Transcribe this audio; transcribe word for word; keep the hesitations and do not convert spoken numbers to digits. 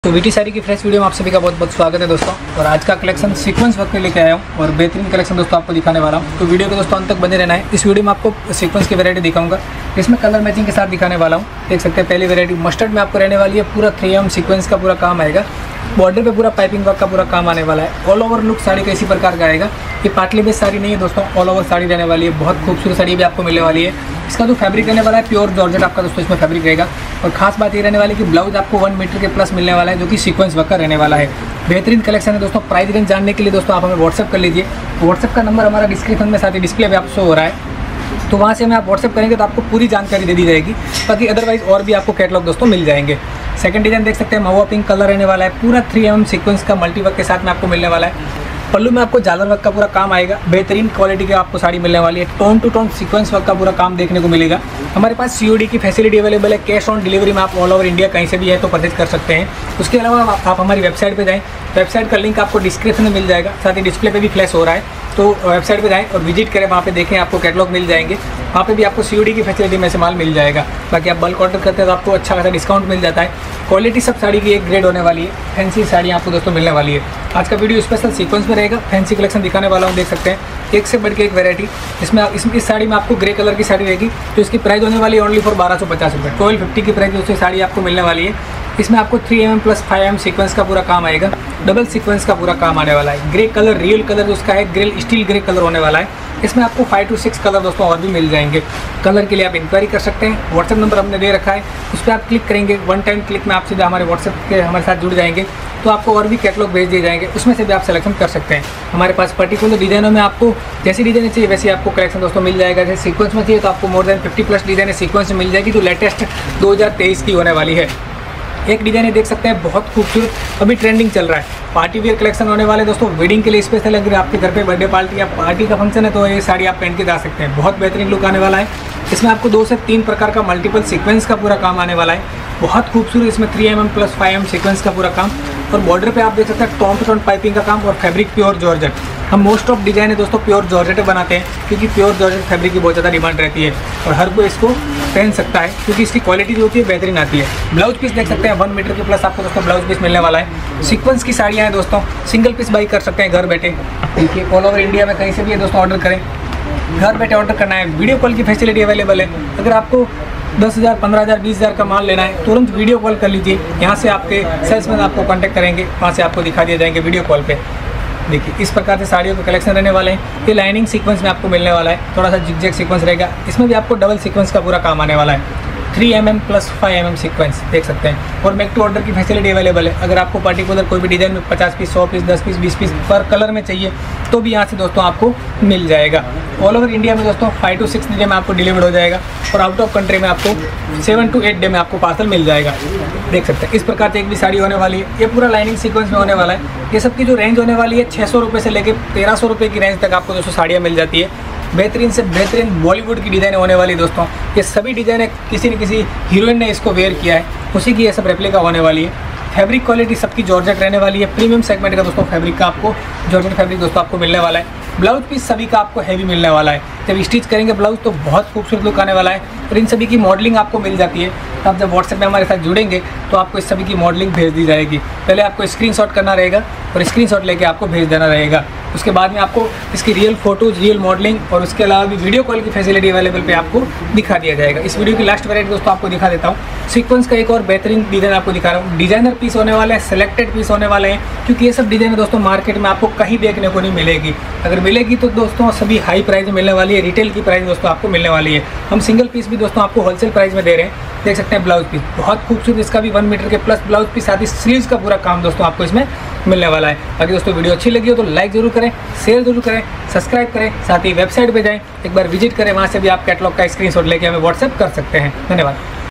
तो वीटी साड़ी की fresh video में आप सभी का बहुत बहुत स्वागत है दोस्तों। और आज का कलेक्शन सीक्वेंस वर्क में लेके आया हूँ और बेहतरीन कलेक्शन दोस्तों आपको दिखाने वाला हूँ। तो वीडियो को दोस्तों अंत तक बने रहना है। इस वीडियो में आपको सीक्वेंस की वैरायटी दिखाऊंगा, इसमें कलर मैचिंग के साथ दिखाने वाला हूँ। देख सकते हैं पहली वैरायटी मस्टर्ड में आपको रहने वाली है। पूरा थ्री एम सीक्वेंस का पूरा काम आएगा, बॉर्डर पे पूरा पाइपिंग वर्क का पूरा काम आने वाला है। ऑल ओवर लुक साड़ी का इसी प्रकार का आएगा। ये पाटली बेस साड़ी नहीं है दोस्तों, ऑल ओवर साड़ी रहने वाली है। बहुत खूबसूरत साड़ी भी आपको मिलने वाली है। इसका जो फैब्रिक रहने वाला है प्योर जॉर्जेट आपका दोस्तों इसमें फैब्रिक रहेगा। और खास बात ये रहने वाली कि ब्लाउज आपको वन मीटर के प्लस मिलने वाला है, जो कि सीक्वेंस वर्क का रहने वाला है। बेहतरीन कलेक्शन है दोस्तों। प्राइस रेंज जानने के लिए दोस्तों आप हमें व्हाट्सअप कर लीजिए। व्हाट्सअप का नंबर हमारा डिस्क्रिप्शन में साथ ही डिस्प्ले पे आप शो हो रहा है, तो वहाँ से हमें आप व्हाट्सअप करेंगे तो आपको पूरी जानकारी दे दी जाएगी। बाकी अदरवाइज और भी आपको कैटलॉग दोस्तों मिल जाएंगे। सेकंड डिजाइन देख सकते हैं, महुआ पिंक कलर रहने वाला है। पूरा थ्री एम सीक्वेंस का मल्टी वर्क के साथ में आपको मिलने वाला है। पल्लू में आपको झालर वर्क का पूरा काम आएगा। बेहतरीन क्वालिटी की आपको साड़ी मिलने वाली है। Tone to tone sequence work का पूरा काम देखने को मिलेगा। हमारे पास सीओडी की फैसिलिटी अवेलेबल है। कैश ऑन डिलीवरी में आप ऑल ओवर इंडिया कहीं से भी है तो परचेज कर सकते हैं। उसके अलावा आप, आप हमारी वेबसाइट पे जाएं, वेबसाइट का लिंक आपको डिस्क्रिप्शन में मिल जाएगा, साथ ही डिस्प्ले पे भी फ्लैश हो रहा है। तो वेबसाइट पे जाएं और विजिट करें, वहाँ पे देखें, आपको कैटलॉग मिल जाएंगे। वहाँ पे भी आपको सीओडी की फैसिलिटी में से माल मिल जाएगा। बाकी आप बल्क ऑर्डर करते हैं तो आपको अच्छा खासा डिस्काउंट मिल जाता है। क्वालिटी सब साड़ी की एक ग्रेड होने वाली है। फैंसी साड़ी आपको दोस्तों मिलने वाली है। आज का वीडियो स्पेशल सीक्वेंस में रहेगा। फैंसी कलेक्शन दिखाने वाला हूँ, देख सकते हैं एक से बढ़ के एक वैरायटी। इसमें इस, इस साड़ी में आपको ग्रे कलर की साड़ी रहेगी, तो इसकी प्राइस होने वाली है ओनली फॉर बारह सौ पचास रुपये। ट्वेल्व फिफ्टी की प्राइस दोस्तों साड़ी आपको मिलने वाली है। इसमें आपको three M M plus five M sequence का पूरा काम आएगा। डबल सीक्वेंस का पूरा काम आने वाला है। ग्रे कलर रियल कलर जो उसका है ग्रिल स्टील ग्रे कलर होने वाला है। इसमें आपको फाइव टू सिक्स कलर दोस्तों और भी मिल जाएंगे। कलर के लिए आप इंक्वायरी कर सकते हैं। व्हाट्सएप नंबर हमने दे रखा है, उस पर आप क्लिक करेंगे। वन टाइम क्लिक में आप सीधा हमारे व्हाट्सएप के हमारे साथ जुड़ जाएंगे, तो आपको और भी कैटलॉग भेज दिए जाएंगे। उसमें से भी आप सिलेक्शन कर सकते हैं। हमारे पास पर्टिकुलर डिजाइनों में आपको जैसी डिजाइन चाहिए वैसे आपको कलेक्शन दोस्तों मिल जाएगा। जैसे सीक्वेंस में चाहिए तो आपको more than fifty plus design sequence में मिल जाएगी, जो लेटेस्ट दो हज़ार तेईस की होने वाली है। एक डिजाइन है देख सकते हैं, बहुत खूबसूरत, अभी ट्रेंडिंग चल रहा है। पार्टी वेयर कलेक्शन होने वाले दोस्तों, वेडिंग के लिए स्पेशल। अगर आपके घर पे बर्थडे पार्टी या पार्टी का फंक्शन है तो ये साड़ी आप पहन के जा सकते हैं। बहुत बेहतरीन लुक आने वाला है। इसमें आपको दो से तीन प्रकार का मल्टीपल सीक्वेंस का पूरा काम आने वाला है। बहुत खूबसूरत इसमें three M M plus five M sequence का पूरा काम। और बॉर्डर पे आप देख सकते हैं टॉन टू टॉन पाइपिंग का काम और फैब्रिक प्योर जॉर्जेट। हम मोस्ट ऑफ डिजाइन है दोस्तों प्योर जॉर्जेट बनाते हैं, क्योंकि प्योर जॉर्जेट फैब्रिक की बहुत ज़्यादा डिमांड रहती है और हर कोई इसको पहन सकता है, क्योंकि इसकी क्वालिटी जो होती है बेहतरीन आती है। ब्लाउज पीस देख सकते हैं वन मीटर के प्लस आपको दोस्तों ब्लाउज पीस मिलने वाला है। सीक्वेंस की साड़ियाँ हैं दोस्तों, सिंगल पीस बाई कर सकते हैं घर बैठे। देखिए ऑल ओवर इंडिया में कहीं से भी दोस्तों ऑर्डर करें, घर बैठे ऑर्डर करना है। वीडियो कॉल की फैसिलिटी अवेलेबल है। अगर आपको दस हज़ार पंद्रह हज़ार बीस हज़ार का माल लेना है, तुरंत वीडियो कॉल कर लीजिए। यहाँ से आपके सेल्समैन आपको कांटेक्ट करेंगे, वहाँ से आपको दिखा दिए जाएंगे वीडियो कॉल पे। देखिए इस प्रकार से साड़ियों के कलेक्शन रहने वाले हैं। ये लाइनिंग सीक्वेंस में आपको मिलने वाला है, थोड़ा सा जिगजैग सीक्वेंस रहेगा। इसमें भी आपको डबल सीक्वेंस का पूरा काम आने वाला है। Three M M plus five M M sequence देख सकते हैं। और मेक टू ऑर्डर की फैसिलिटी अवेलेबल है। अगर आपको पर्टिकुलर कोई भी डिजाइन में पचास पीस, सौ पीस, दस पीस, बीस पीस पर कलर में चाहिए तो भी यहाँ से दोस्तों आपको मिल जाएगा। ऑल ओवर इंडिया में दोस्तों फाइव टू सिक्स डे में आपको डिलीवर हो जाएगा और आउट ऑफ कंट्री में आपको सेवन टू एट डे में आपको पार्सल मिल जाएगा। देख सकते हैं इस प्रकार से एक भी साड़ी होने वाली है। ये पूरा लाइनिंग सीक्वेंस में होने वाला है। ये सब की जो रेंज होने वाली है छः सौ रुपये से लेकर तेरह सौ रुपये की रेंज तक आपको दोस्तों साड़ियाँ मिल जाती है। बेहतरीन से बेहतरीन बॉलीवुड की डिज़ाइन होने वाली दोस्तों। ये सभी डिज़ाइनें किसी न किसी हीरोइन ने इसको वेयर किया है, उसी की ये सब रेप्लिका होने वाली है। फैब्रिक क्वालिटी सबकी जॉर्जेट रहने वाली है। प्रीमियम सेगमेंट का दोस्तों फैब्रिक का आपको जॉर्जेट फैब्रिक दोस्तों आपको मिलने वाला है। ब्लाउज पीस सभी का आपको हैवी मिलने वाला है। जब स्टिच करेंगे ब्लाउज तो बहुत खूबसूरत लुक आने वाला है। और इन सभी की मॉडलिंग आपको मिल जाती है। तो आप जब व्हाट्सएप में हमारे साथ जुड़ेंगे तो आपको इस सभी की मॉडलिंग भेज दी जाएगी। पहले आपको स्क्रीनशॉट करना रहेगा और स्क्रीनशॉट लेके आपको भेज देना रहेगा। उसके बाद में आपको इसकी रियल फोटोज, रियल मॉडलिंग और उसके अलावा भी वीडियो कॉल की फैसिलिटी अवेलेबल पे आपको दिखा दिया जाएगा। इस वीडियो की लास्ट वैरायटी दोस्तों आपको दिखा देता हूँ। सीक्वेंस का एक और बेहतरीन डिजाइन आपको दिखा रहा हूँ। डिजाइनर पीस होने वाले हैं, सेलेक्टेड पीस होने वाले हैं, क्योंकि ये सब डिजाइन दोस्तों मार्केट में आपको कहीं देखने को नहीं मिलेगी। अगर मिलेगी तो दोस्तों सभी हाई प्राइस में मिलने वाली है। रिटेल की प्राइस दोस्तों आपको मिलने वाली है। हम सिंगल पीस भी दोस्तों आपको होलसेल प्राइस में दे रहे हैं। देख सकते हैं ब्लाउज पीस बहुत खूबसूरत, इसका भी वन मीटर के प्लस ब्लाउज पीस, साथ ही स्लीव्स का पूरा काम दोस्तों आपको इसमें मिलने वाला है। बाकी दोस्तों वीडियो अच्छी लगी हो तो लाइक जरूर करें, शेयर जरूर करें, सब्सक्राइब करें, साथ ही वेबसाइट पे जाएं, एक बार विजिट करें, वहाँ से भी आप कैटलॉग का स्क्रीनशॉट लेके हमें व्हाट्सएप कर सकते हैं। धन्यवाद।